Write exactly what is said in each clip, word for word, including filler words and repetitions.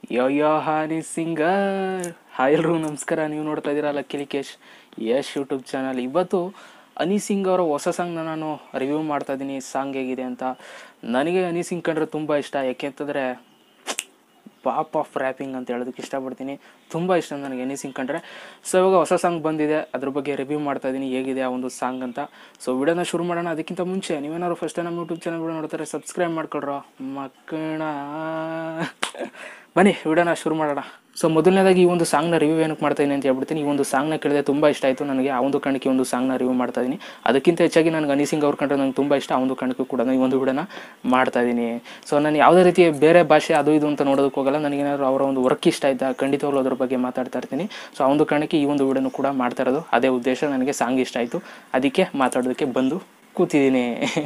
ಯೋ ಯೋ ಹಾನಿ singer. Hi ಎಲ್ರಿಗೂ ನಮಸ್ಕಾರ. ನೀವು ನೋಡ್ತಾ ಇದ್ದೀರಾ ಲಕ್ಕೇಶ್ ಯಶ್ ಯೂಟ್ಯೂಬ್ ಚಾನಲ್. ಇವತ್ತು ಹನಿ ಸಿಂಗ್ ಅವರ ಹೊಸ ಸಾಂಗ್ನ ನಾನು ರಿವ್ಯೂ ಮಾಡ್ತಾ ಇದ್ದೀನಿ. ಸಾಂಗ್ ಹೇಗಿದೆ ಅಂತ. ನನಗೆ ಹನಿ ಸಿಂಗ್ ಕಂಡ್ರೆ ತುಂಬ ಇಷ್ಟ. ಯಾಕೆಂತಂದರೆ ಪಾಪ್ ಆಫ್ ರ್ಯಾಪಿಂಗ್ ಅಂತ ಹೇಳೋದಕ್ಕೆ ಇಷ್ಟಪಡ್ತೀನಿ. ತುಂಬ ಇಷ್ಟ ನನಗೆ ಹನಿ ಸಿಂಗ್ ಕಂಡ್ರೆ. ಸೊ ಇವಾಗ ಹೊಸ ಸಾಂಗ್ ಬಂದಿದೆ, ಅದ್ರ ಬಗ್ಗೆ ರಿವ್ಯೂ ಮಾಡ್ತಾ ಇದ್ದೀನಿ ಹೇಗಿದೆ ಆ ಒಂದು ಸಾಂಗ್ ಅಂತ. ಸೊ ವಿಡಿಯೋನ ಶುರು ಮಾಡೋಣ. ಅದಕ್ಕಿಂತ ಮುಂಚೆ ನೀವೇನಾದ್ರು ಫಸ್ಟ್ ನಮ್ಮ ಯೂಟ್ಯೂಬ್ ಚಾನಲ್ ವಿಡಿಯೋ ನೋಡ್ತಾರೆ ಸಬ್ಸ್ಕ್ರೈಬ್ ಮಾಡ್ಕೊಳ್ರೋ ಮಕ್ಕಳ. ಬನ್ನಿ ವಿಡಿಯೋನ ಶುರು ಮಾಡೋಣ. ಸೊ ಮೊದಲನೇದಾಗಿ ಈ ಒಂದು ಸಾಂಗ್ನ ರಿವ್ಯೂ ಏನಕ್ಕೆ ಮಾಡ್ತಾ ಇದ್ದೀನಿ ಅಂತ ಹೇಳ್ಬಿಡ್ತೀನಿ. ಈ ಒಂದು ಸಾಂಗ್ನ ಕೇಳಿದ್ರೆ ತುಂಬ ಇಷ್ಟ ಆಯಿತು ನನಗೆ. ಆ ಒಂದು ಕಾರಣಕ್ಕೆ ಈ ಒಂದು ಸಾಂಗ್ನ ರಿವ್ಯೂ ಮಾಡ್ತಾ ಇದ್ದೀನಿ. ಅದಕ್ಕಿಂತ ಹೆಚ್ಚಾಗಿ ನನಗೆ ಹನಿ ಸಿಂಗ್ ಅವ್ರ ಕಂಡ್ರೆ ನಂಗೆ ತುಂಬ ಇಷ್ಟ. ಆ ಒಂದು ಕಾರಣಕ್ಕೂ ಕೂಡ ಈ ಒಂದು ವಿಡಿಯೋನ ಮಾಡ್ತಾ ಇದ್ದೀನಿ. ಸೊ ನಾನು ಯಾವುದೇ ರೀತಿ ಬೇರೆ ಭಾಷೆ ಅದು ಇದು ಅಂತ ನೋಡೋದಕ್ಕೆ ಹೋಗಲ್ಲ. ನನಗೇನಾದ್ರು ಅವರ ಒಂದು ವರ್ಕ್ ಇಷ್ಟ ಆಯಿತಾ ಖಂಡಿತವಾಗ್ಲೂ ಅದ್ರ ಬಗ್ಗೆ ಮಾತಾಡ್ತಾ ಇರ್ತೀನಿ. ಸೊ ಆ ಒಂದು ಕಾರಣಕ್ಕೆ ಈ ಒಂದು ವಿಡಿಯೋನು ಕೂಡ ಮಾಡ್ತಾ ಇರೋದು ಅದೇ ಉದ್ದೇಶ. ನನಗೆ ಸಾಂಗ್ ಇಷ್ಟ ಆಯಿತು, ಅದಕ್ಕೆ ಮಾತಾಡೋದಕ್ಕೆ ಬಂದು ಕೂತಿದ್ದೀನಿ.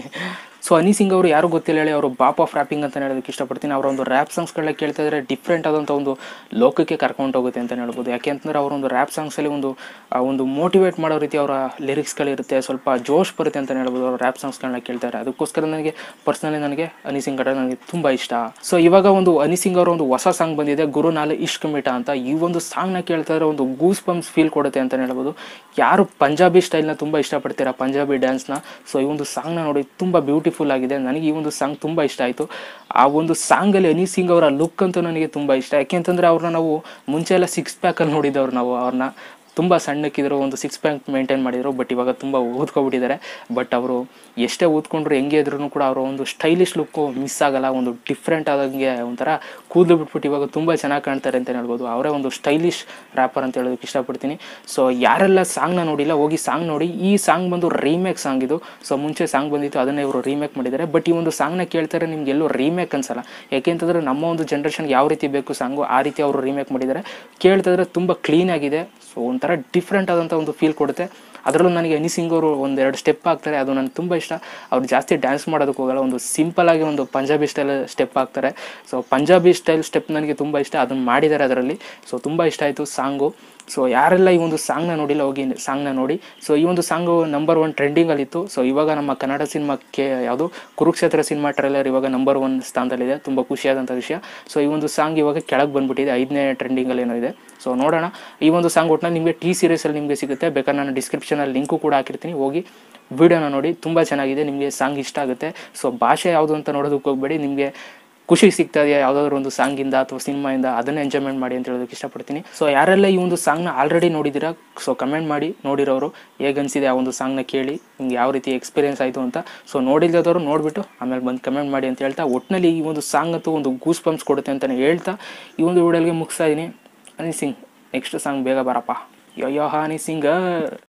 ಸೊ ಹನಿ ಸಿಂಗ್ ಅವರು ಯಾರು ಗೊತ್ತಿಲ್ಲ ಹೇಳಿ, ಅವರು ಬಾಪ್ ಆಫ್ ರ್ಯಾಪಿಂಗ್ ಅಂತ ಹೇಳೋದಕ್ಕೆ ಇಷ್ಟಪಡ್ತೀನಿ. ಅವರ ಒಂದು ರ್ಯಾಪ್ ಸಾಂಗ್ಸ್ಗಳನ್ನ ಕೇಳ್ತಾ ಇದ್ರೆ ಡಿಫ್ರೆಂಟ್ ಆದಂಥ ಒಂದು ಲೋಕಕ್ಕೆ ಕರ್ಕೊಂಡು ಹೋಗುತ್ತೆ ಅಂತ ಹೇಳ್ಬೋದು. ಯಾಕೆ ಅಂತಂದರೆ ಅವರೊಂದು ರ್ಯಾಪ್ ಸಾಂಗ್ಸಲ್ಲಿ ಒಂದು ಒಂದು ಮೋಟಿವೇಟ್ ಮಾಡೋ ರೀತಿ ಅವರ ಲಿರಿಕ್ಸ್ಗಳಿರುತ್ತೆ, ಸ್ವಲ್ಪ ಜೋಶ್ ಬರುತ್ತೆ ಅಂತ ಹೇಳ್ಬೋದು ಅವ್ರ ರ್ಯಾಪ್ ಸಾಂಗ್ಸ್ಗಳನ್ನ ಕೇಳ್ತಾರೆ. ಅದಕ್ಕೋಸ್ಕರ ನನಗೆ ಪರ್ಸ್ನಲಿ ನನಗೆ ಹನಿ ಸಿಂಗ್ ಕಂಡ್ರೆ ನನಗೆ ತುಂಬ ಇಷ್ಟ. ಸೊ ಇವಾಗ ಒಂದು ಹನಿ ಸಿಂಗ್ ಅವರ ಒಂದು ಹೊಸ ಸಾಂಗ್ ಬಂದಿದೆ, ಗುರು ನಾಲು ಇಶ್ಕ್ ಮಿಠಾ ಅಂತ. ಈ ಒಂದು ಸಾಂಗ್ನ ಕೇಳ್ತಾ ಇದ್ರೆ ಒಂದು ಗೂಸ್ ಬಂಪ್ಸ್ ಫೀಲ್ ಕೊಡುತ್ತೆ ಅಂತ ಹೇಳ್ಬೋದು. ಯಾರು ಪಂಜಾಬಿ ಸ್ಟೈಲ್ನ ತುಂಬ ಇಷ್ಟಪಡ್ತೀರಾ, ಪಂಜಾಬಿ ಡ್ಯಾನ್ಸ್ನ, ಸೊ ಈ ಒಂದು ಸಾಂಗ್ನ ನೋಡಿ ತುಂಬ ಬ್ಯೂಟಿಫುಲ್ ಆಗಿದೆ. ನನಗೆ ಈ ಒಂದು ಸಾಂಗ್ ತುಂಬ ಇಷ್ಟ ಆಯಿತು. ಆ ಒಂದು ಸಾಂಗಲ್ಲಿ ಹನಿ ಸಿಂಗ್ ಅವರ ಲುಕ್ ಅಂತೂ ನನಗೆ ತುಂಬ ಇಷ್ಟ. ಯಾಕೆಂತಂದರೆ ಅವ್ರನ್ನ ನಾವು ಮುಂಚೆ ಎಲ್ಲ ಸಿಕ್ಸ್ ಪ್ಯಾಕಲ್ಲಿ ನೋಡಿದ್ದವ್ರು ನಾವು. ಅವ್ರನ್ನ ತುಂಬ ಸಣ್ಣಕ್ಕಿದ್ರು, ಒಂದು ಸಿಕ್ಸ್ ಪ್ಯಾಕ್ ಮೇಂಟೈನ್ ಮಾಡಿದರು. ಬಟ್ ಇವಾಗ ತುಂಬ ಊದ್ಕೊಬಿಟ್ಟಿದ್ದಾರೆ. ಬಟ್ ಅವರು ಎಷ್ಟೇ ಊದ್ಕೊಂಡ್ರು ಹೆಂಗೆ ಇದ್ರೂ ಕೂಡ ಅವರ ಒಂದು ಸ್ಟೈಲಿಶ್ ಲುಕ್ಕು ಮಿಸ್ ಆಗಲ್ಲ. ಒಂದು ಡಿಫ್ರೆಂಟ್ ಆದಂಗೆ ಒಂಥರ ಕೂದಲು ಬಿಟ್ಬಿಟ್ಟು ಇವಾಗ ತುಂಬ ಚೆನ್ನಾಗಿ ಕಾಣ್ತಾರೆ ಅಂತ ಹೇಳ್ಬೋದು. ಅವರೇ ಒಂದು ಸ್ಟೈಲಿಶ್ ರ್ಯಾಪರ್ ಅಂತ ಹೇಳೋದಕ್ಕೆ ಇಷ್ಟಪಡ್ತೀನಿ. ಸೊ ಯಾರೆಲ್ಲ ಸಾಂಗ್ನ ನೋಡಿಲ್ಲ ಹೋಗಿ ಸಾಂಗ್ ನೋಡಿ. ಈ ಸಾಂಗ್ ಬಂದು ರೀಮೇಕ್ ಸಾಂಗ್ ಇದು. ಸೊ ಮುಂಚೆ ಸಾಂಗ್ ಬಂದಿತ್ತು, ಅದನ್ನೇ ಇವರು ರೀಮೇಕ್ ಮಾಡಿದ್ದಾರೆ. ಬಟ್ ಈ ಒಂದು ಸಾಂಗ್ನ ಕೇಳ್ತಾರೆ ನಿಮ್ಗೆ ಎಲ್ಲೂ ರೀಮೇಕ್ ಅನ್ಸಲ್ಲ. ಯಾಕೆಂತಂದರೆ ನಮ್ಮ ಒಂದು ಜನ್ರೇಷನ್ಗೆ ಯಾವ ರೀತಿ ಬೇಕು ಸಾಂಗು ಆ ರೀತಿ ಅವರು ರೀಮೇಕ್ ಮಾಡಿದ್ದಾರೆ. ಕೇಳ್ತಾ ಇದ್ರೆ ತುಂಬ ಕ್ಲೀನಾಗಿದೆ. ಸೊ ಒಂಥರ ಡಿಫ್ರೆಂಟ್ ಆದಂಥ ಒಂದು ಫೀಲ್ ಕೊಡುತ್ತೆ. ಅದರಲ್ಲೂ ನನಗೆ ಹನಿ ಸಿಂಗ್ ಅವರು ಒಂದೆರಡು ಸ್ಟೆಪ್ ಹಾಕ್ತಾರೆ, ಅದು ನನಗೆ ತುಂಬ ಇಷ್ಟ. ಅವ್ರು ಜಾಸ್ತಿ ಡ್ಯಾನ್ಸ್ ಮಾಡೋದಕ್ಕೆ ಹೋಗಲ್ಲ, ಒಂದು ಸಿಂಪಲಾಗಿ ಒಂದು ಪಂಜಾಬಿ ಸ್ಟೈಲ್ ಸ್ಟೆಪ್ ಹಾಕ್ತಾರೆ. ಸೊ ಪಂಜಾಬಿ ಸ್ಟೈಲ್ ಸ್ಟೆಪ್ ನನಗೆ ತುಂಬ ಇಷ್ಟ, ಅದನ್ನು ಮಾಡಿದ್ದಾರೆ ಅದರಲ್ಲಿ. ಸೊ ತುಂಬ ಇಷ್ಟ ಆಯಿತು ಸಾಂಗು. ಸೊ ಯಾರೆಲ್ಲ ಈ ಒಂದು ಸಾಂಗ್ನ ನೋಡಿಲ್ಲ ಹೋಗಿ ಸಾಂಗ್ನ ನೋಡಿ. ಸೊ ಈ ಒಂದು ಸಾಂಗು ನಂಬರ್ ಒನ್ ಟ್ರೆಂಡಿಂಗಲ್ಲಿತ್ತು. ಸೊ ಇವಾಗ ನಮ್ಮ ಕನ್ನಡ ಸಿನಿಮಾಕ್ಕೆ ಯಾವುದು ಕುರುಕ್ಷೇತ್ರ ಸಿನಿಮಾ ಟ್ರೈಲರ್ ಇವಾಗ ನಂಬರ್ ಒನ್ ಸ್ಥಾನದಲ್ಲಿದೆ. ತುಂಬ ಖುಷಿಯಾದಂಥ ವಿಷಯ. ಸೊ ಈ ಒಂದು ಸಾಂಗ್ ಇವಾಗ ಕೆಳಗೆ ಬಂದುಬಿಟ್ಟಿದೆ, ಐದನೇ ಟ್ರೆಂಡಿಂಗಲ್ಲಿ ಏನೋ ಇದೆ. ಸೊ ನೋಡೋಣ. ಈ ಒಂದು ಸಾಂಗ್ ಒಟ್ಟಿನಲ್ಲಿ ನಿಮಗೆ ಟಿ ಸೀರೀಸಲ್ಲಿ ನಿಮಗೆ ಸಿಗುತ್ತೆ. ಬೇಕಾದ್ರೆ ನಾನು ಡಿಸ್ಕ್ರಿಪ್ಷನಲ್ಲಿ ಲಿಂಕು ಕೂಡ ಹಾಕಿರ್ತೀನಿ, ಹೋಗಿ ವಿಡಿಯೋನ ನೋಡಿ. ತುಂಬ ಚೆನ್ನಾಗಿದೆ, ನಿಮಗೆ ಸಾಂಗ್ ಇಷ್ಟ ಆಗುತ್ತೆ. ಸೊ ಭಾಷೆ ಯಾವುದು ಅಂತ ನೋಡೋದಕ್ಕೆ ಹೋಗಬೇಡಿ, ನಿಮಗೆ ಖುಷಿ ಸಿಗ್ತಾ ಇದೆಯಾ ಯಾವುದಾದ್ರು ಒಂದು ಸಾಂಗಿಂದ ಅಥವಾ ಸಿನಿಮಾಯಿಂದ, ಅದನ್ನು ಎಂಜಾಯ್ಮೆಂಟ್ ಮಾಡಿ ಅಂತ ಹೇಳೋದಕ್ಕೆ ಇಷ್ಟಪಡ್ತೀನಿ. ಸೊ ಯಾರೆಲ್ಲ ಈ ಒಂದು ಸಾಂಗ್ನ ಆಲ್ರೆಡಿ ನೋಡಿದ್ದೀರಾ, ಸೊ ಕಮೆಂಟ್ ಮಾಡಿ. ನೋಡಿರೋರು ಹೇಗೆ ಅನಿಸಿದೆ ಆ ಒಂದು ಸಾಂಗ್ನ ಕೇಳಿ, ನಿಮ್ಗೆ ಯಾವ ರೀತಿ ಎಕ್ಸ್ಪೀರಿಯನ್ಸ್ ಆಯಿತು ಅಂತ. ಸೊ ನೋಡಿಲ್ಲದವರು ನೋಡಿಬಿಟ್ಟು ಆಮೇಲೆ ಬಂದು ಕಮೆಂಟ್ ಮಾಡಿ ಅಂತ ಹೇಳ್ತಾ, ಒಟ್ಟಿನಲ್ಲಿ ಈ ಒಂದು ಸಾಂಗ್ ಅಂತೂ ಒಂದು ಗೂಸ್ ಬಂಪ್ಸ್ ಕೊಡುತ್ತೆ ಅಂತಲೇ ಹೇಳ್ತಾ ಈ ಒಂದು ವಿಡಿಯೋಗೆ ಮುಗಿಸ್ತಾ ಇದ್ದೀನಿ. ಹನಿ ಸಿಂಗ್ ನೆಕ್ಸ್ಟ್ ಸಾಂಗ್ ಬೇಗ ಬರಪ್ಪ. ಯೋ ಯೋ ಹನಿ ಸಿಂಗರ್.